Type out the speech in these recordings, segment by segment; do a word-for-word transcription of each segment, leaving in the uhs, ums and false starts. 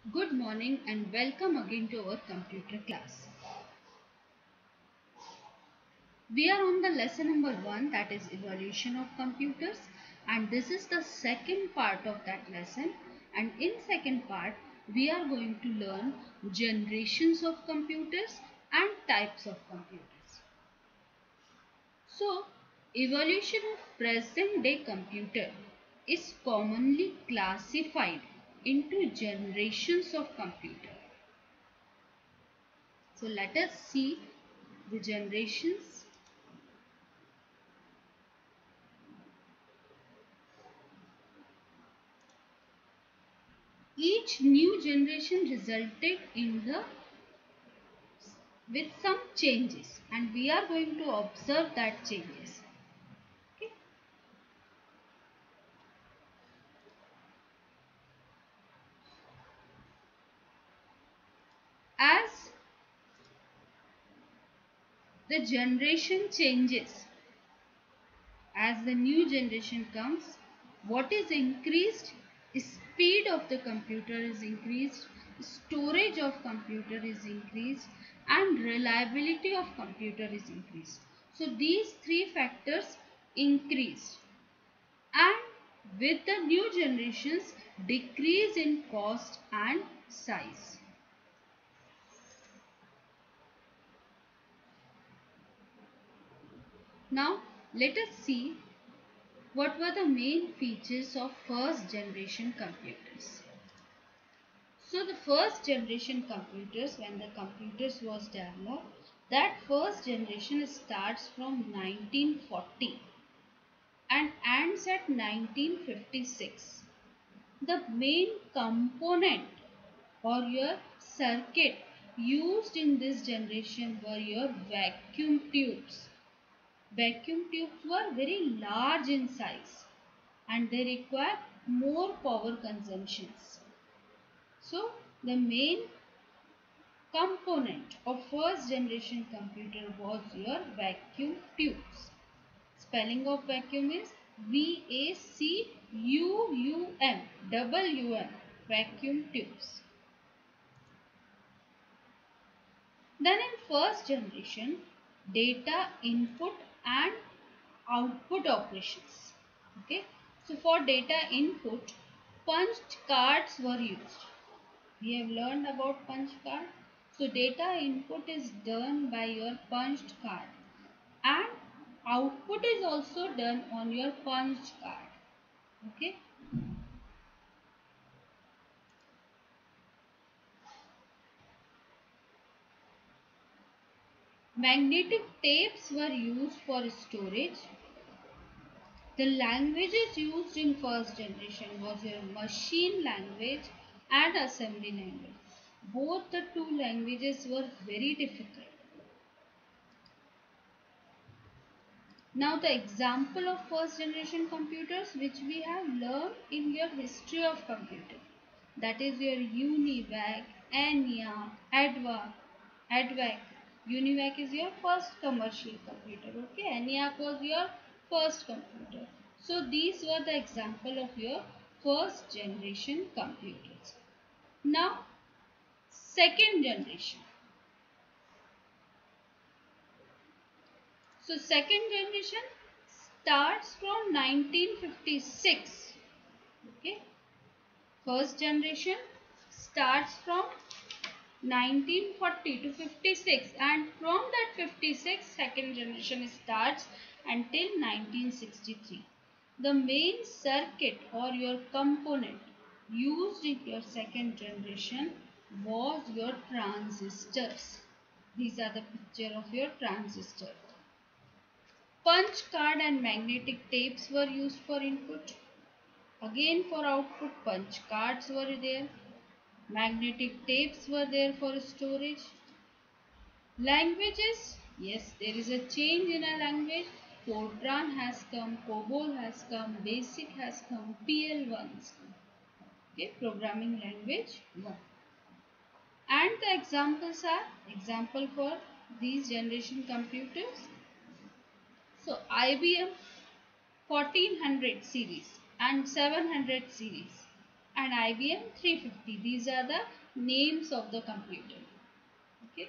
Good morning and welcome again to our computer class. We are on the lesson number one, that is evolution of computers, and this is the second part of that lesson. And in second part we are going to learn generations of computers and types of computers. So evolution of present day computer is commonly classified into generations of computer. So let us see the generations. Each new generation resulted in the with some changes, and we are going to observe that changes. Okay. As the generation changes, as the new generation comes, what is increased? Speed of the computer is increased, storage of computer is increased, and reliability of computer is increased. So these three factors increased, and with the new generations decrease in cost and size. Now let us see what were the main features of first generation computers. So the first generation computers, when the computers was developed, that first generation starts from nineteen forty and ends at nineteen fifty-six. The main component or your circuit used in this generation were your vacuum tubes. Vacuum tubes were very large in size and they require more power consumptions. So the main component of first generation computer was your vacuum tubes. Spelling of vacuum is V A C U U M, double U M, vacuum tubes. Then in first generation, data input and output operations. Okay. So for data input, punched cards were used. We have learned about punch card. So data input is done by your punched card and output is also done on your punched card. Okay. Magnetic tapes were used for storage. The languages used in first generation was your machine language and assembly language. Both the two languages were very difficult. Now the example of first generation computers which we have learned in your history of computing, that is your UNIVAC, ENIAC, ADVAC, ADVAC. UNIVAC is your first commercial computer. Okay, ENIAC was your first computer. So these were the example of your first generation computers. Now second generation. So second generation starts from nineteen fifty-six. Okay. First generation starts from nineteen forty to fifty-six, and from that fifty-six second generation starts until nineteen sixty-three. The main circuit or your component used in your second generation was your transistors. These are the picture of your transistor. Punch card and magnetic tapes were used for input. Again for output, punch cards were there. Magnetic tapes were there for storage. Languages, yes, there is a change in a language. Fortran has come, COBOL has come, BASIC has come, P L one has come. Okay, programming language one. And the examples are, example for these generation computers. So I B M fourteen hundred series and seven hundred series and I B M three fifty. These are the names of the computer. Okay.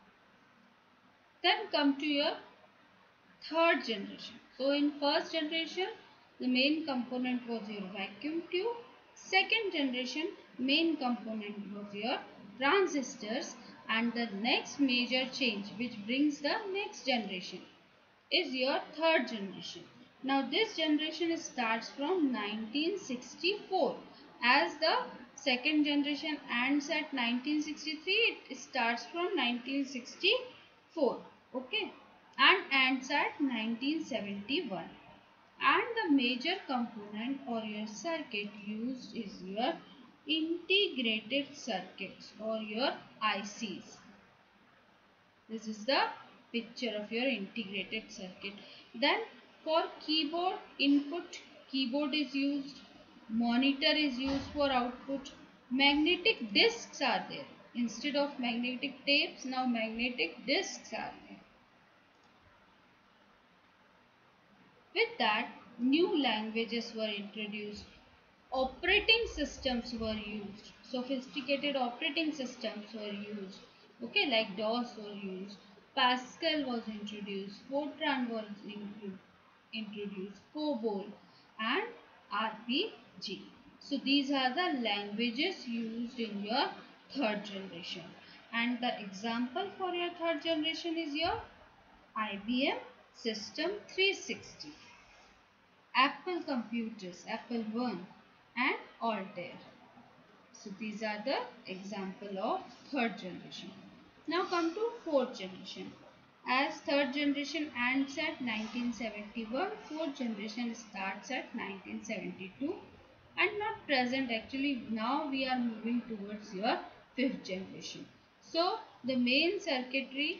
Then come to your third generation. So in first generation, the main component was your vacuum tube. Second generation, main component was your transistors, and the next major change which brings the next generation is your third generation. Now this generation starts from nineteen sixty-four. As the second generation ends at nineteen sixty-three, it starts from nineteen sixty-four. Okay, and ends at nineteen seventy-one. And the major component or your circuit used is your integrated circuits or your I Cs. This is the picture of your integrated circuit. Then for keyboard input, keyboard is used, monitor is used for output, magnetic discs are there. Instead of magnetic tapes, now magnetic discs are there. With that, new languages were introduced. Operating systems were used. Sophisticated operating systems were used. Okay, like DOS were used. Pascal was introduced. Fortran was introduced. COBOL and R P G. So these are the languages used in your third generation. And the example for your third generation is your I B M System three sixty. Apple computers, Apple one and Altair. So these are the example of third generation. Now come to fourth generation. As third generation ends at nineteen seventy-one, fourth generation starts at nineteen seventy-two and not present. Actually now we are moving towards your fifth generation. So the main circuitry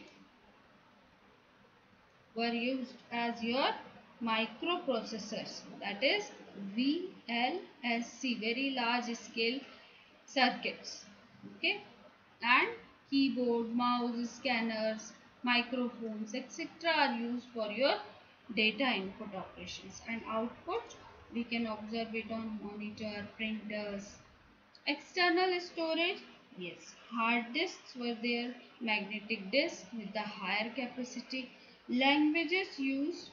were used as your microprocessors, that is V L S C, very large scale circuits. Okay, and keyboard, mouse, scanners, microphones, et cetera are used for your data input operations, and output we can observe it on monitor, printers. External storage, yes, hard disks were there, magnetic disk with the higher capacity. Languages used,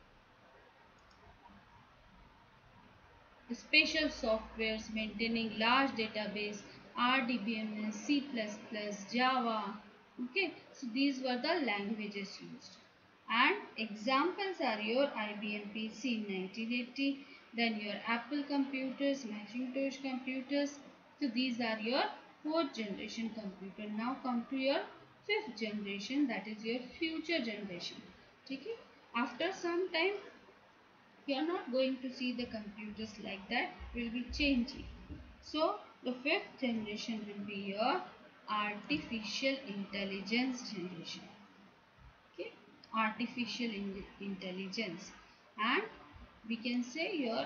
special softwares maintaining large database, R D B M S, C plus plus, Java. Okay, so these were the languages used. And examples are your I B M P C in nineteen eighty, then your Apple computers, Macintosh computers. So these are your fourth generation computer. Now come to your fifth generation, that is your future generation. Okay, after some time you are not going to see the computers like that, will be changing. So the fifth generation will be your artificial intelligence generation. Okay, artificial in intelligence, and we can say your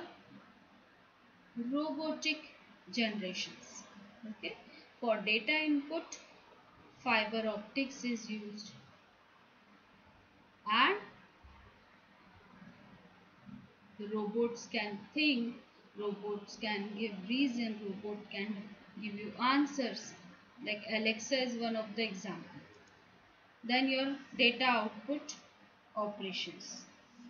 robotic generations. Okay, for data input, fiber optics is used, and the robots can think, robots can give reason, robot can give you answers. Like Alexa is one of the example. Then your data output operations.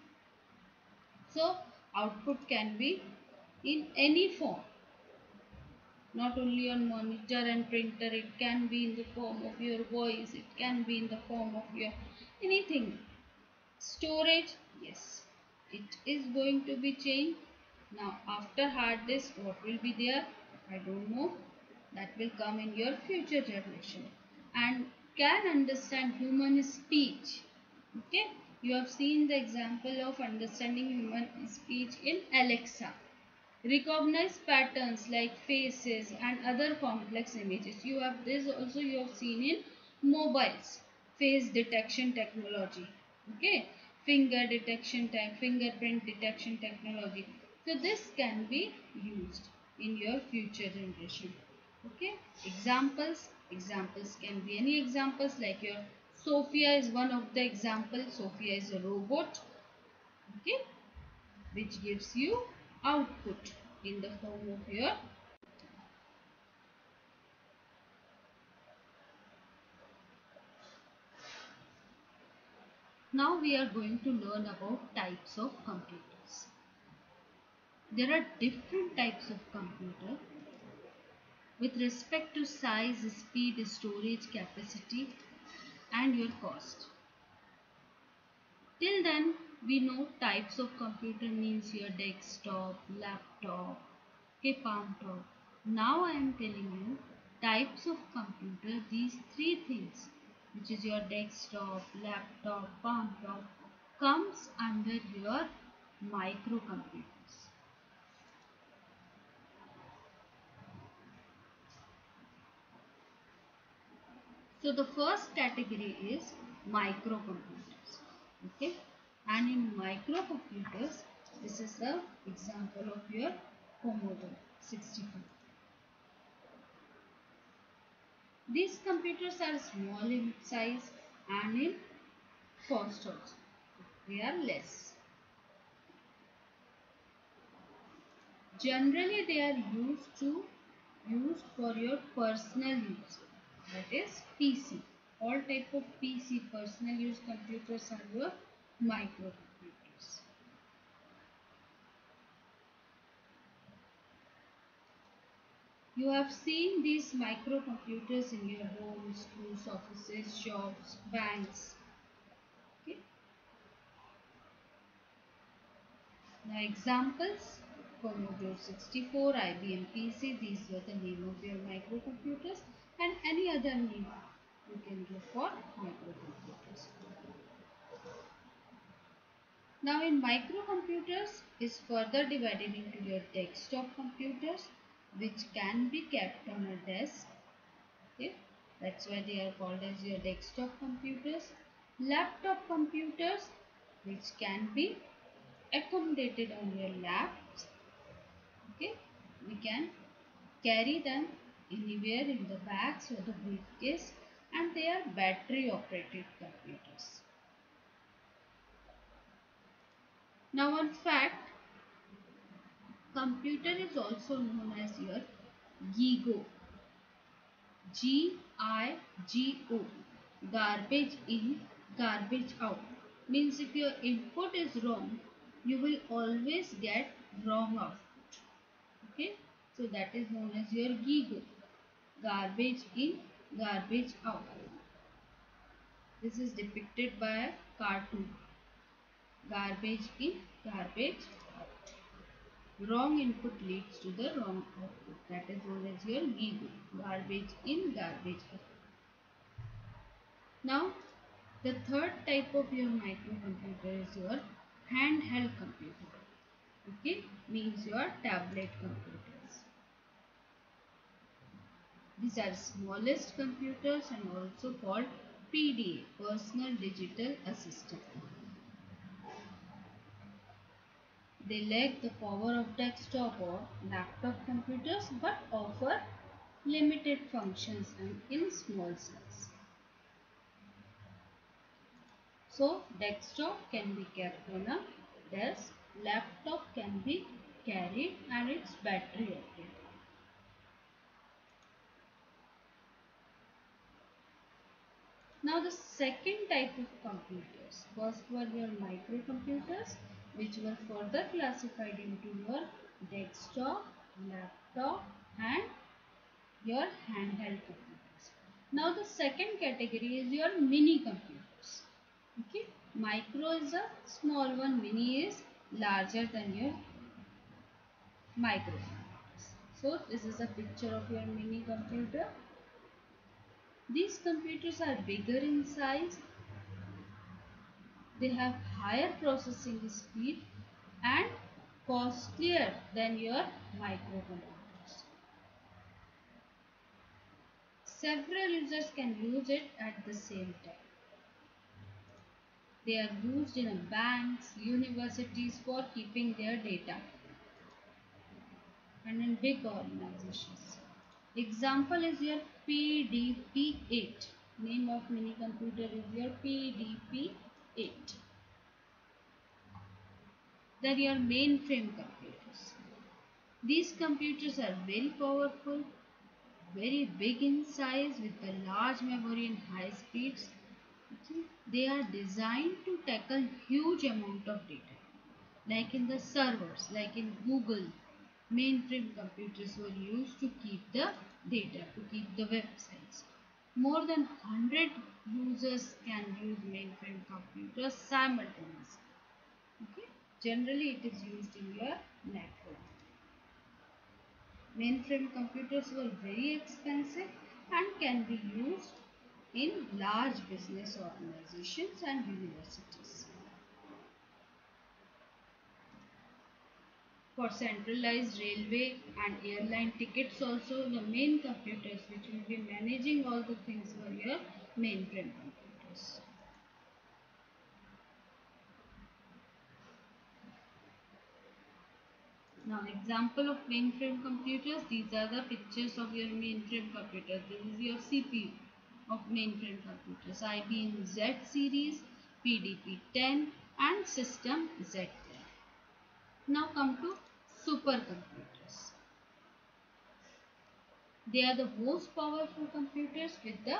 So output can be in any form. Not only on monitor and printer, it can be in the form of your voice, it can be in the form of your anything. Storage, yes, it is going to be changed. Now after hard disk, what will be there? I don't know. That will come in your future generation. And can understand human speech. Okay, you have seen the example of understanding human speech in Alexa. Recognize patterns like faces and other complex images. You have this also you have seen in mobiles. Face detection technology. Okay, finger detection tech, fingerprint detection technology. So this can be used in your future generation. Okay, examples. Examples can be any examples, like your Sophia is one of the examples. Sophia is a robot. Okay, which gives you output in the form of your Now we are going to learn about types of computers. There are different types of computer with respect to size, speed, storage capacity and your cost. Till then we know types of computer means your desktop, laptop, okay, palm top. Now I am telling you types of computer, these three things, which is your desktop, laptop, palm top, comes under your microcomputers. So the first category is microcomputers. Okay, and in microcomputers, this is the example of your Commodore sixty-four. These computers are small in size and in cost also. They are less. Generally, they are used to used for your personal use. That is P C. All type of P C, personal use computers, are your microcomputers. You have seen these microcomputers in your homes, schools, offices, shops, banks. Okay. Now examples: Commodore sixty-four, I B M P C, these were the name of your microcomputers, and any other name you can give for microcomputers. Now in microcomputers is further divided into your desktop computers, which can be kept on a desk. Okay, that's why they are called as your desktop computers. Laptop computers, which can be accommodated on your laps. Okay, we can carry them anywhere in the bags or the briefcase, and they are battery operated computers. Now one fact, computer is also known as your GIGO. G I G O. Garbage in, garbage out. Means if your input is wrong, you will always get wrong output. Okay, so that is known as your GIGO. Garbage in, garbage out. This is depicted by a cartoon. Garbage in, garbage out. Wrong input leads to the wrong output. That is known as your GIGO. Garbage in, garbage out. Now, the third type of your microcomputer is your handheld computer. Okay, means your tablet computers. These are smallest computers and also called P D A, Personal Digital Assistant. They lack the power of desktop or laptop computers but offer limited functions and in small size. So desktop can be kept on a desk, laptop can be carried and it's battery operated. Now the second type of computers, first were your microcomputers, which were further classified into your desktop, laptop and your handheld computers. Now the second category is your mini computers. Okay, micro is a small one, mini is larger than your microcomputers. So this is a picture of your mini computer. These computers are bigger in size, they have higher processing speed and costlier than your microcomputers. Several users can use it at the same time. They are used in banks, universities for keeping their data and in big organizations. Example is your P D P eight. Name of mini computer is your P D P eight. Then your mainframe computers. These computers are very powerful, very big in size with a large memory and high speeds. Okay. They are designed to tackle huge amount of data. Like in the servers, like in Google, mainframe computers were used to keep the data, to keep the websites. More than one hundred users can use mainframe computers simultaneously. Okay. Generally, it is used in your network. Mainframe computers were very expensive and can be used in large business organizations and universities. For centralized railway and airline tickets also, the main computers which will be managing all the things were your mainframe computers. Now example of mainframe computers, these are the pictures of your mainframe computer. This is your C P U of mainframe computers, I B M Z series, P D P ten and System Z ten. Now come to supercomputers. They are the most powerful computers with the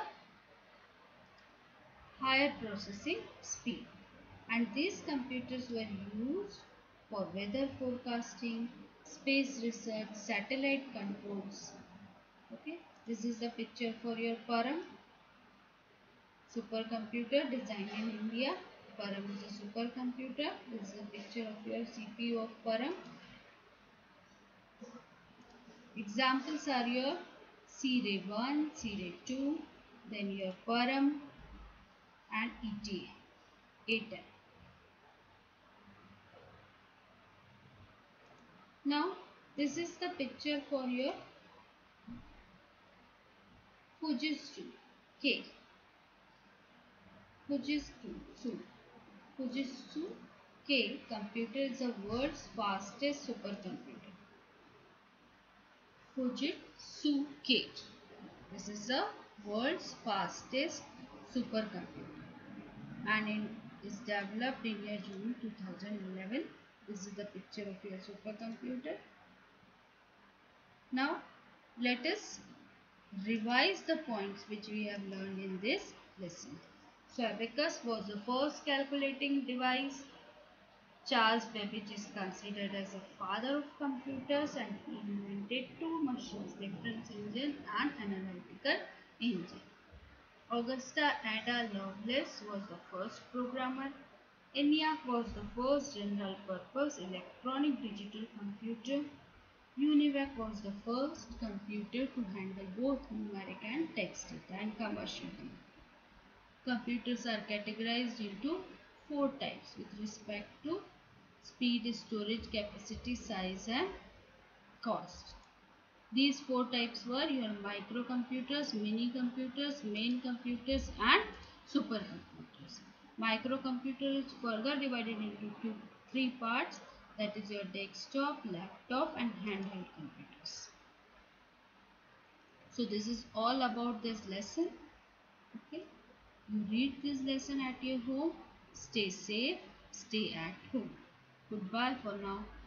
higher processing speed, and these computers were used for weather forecasting, space research, satellite controls. Okay, this is the picture for your Param supercomputer designed in India. Param is a supercomputer. This is a picture of your C P U of Param. Examples are your C ray one, C ray two, then your Param and E T A, A ten. Now, this is the picture for your Fujitsu K. Fujitsu. Fujitsu K computer is the world's fastest supercomputer. Fujitsu K. This is the world's fastest supercomputer, and it is developed in year June two thousand eleven. This is the picture of your supercomputer. Now, let us revise the points which we have learned in this lesson. So, abacus was the first calculating device. Charles Babbage is considered as the father of computers, and he invented two machines, difference engine and analytical engine. Augusta Ada Lovelace was the first programmer. ENIAC was the first general purpose electronic digital computer. UNIVAC was the first computer to handle both numeric and text data and commercial computer. Computers are categorized into four types with respect to speed, storage, capacity, size and cost. These four types were your microcomputers, mini computers, main computers and supercomputers. Microcomputer is further divided into two, three parts, that is your desktop, laptop and handheld computers. So this is all about this lesson. Okay, you read this lesson at your home. Stay safe, stay at home. Goodbye for now.